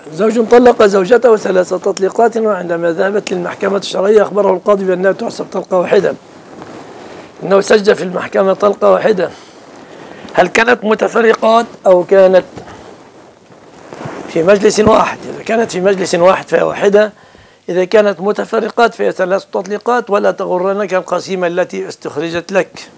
زوج طلق زوجته 3 تطليقات، وعندما ذهبت للمحكمة الشرعية أخبره القاضي بأنها تحسب طلقة واحدة، إنه سجل في المحكمة طلقة واحدة. هل كانت متفرقات أو كانت في مجلس واحد؟ إذا كانت في مجلس واحد فهي واحدة، إذا كانت متفرقات فهي 3 تطليقات. ولا تغرنك القسيمة التي استخرجت لك.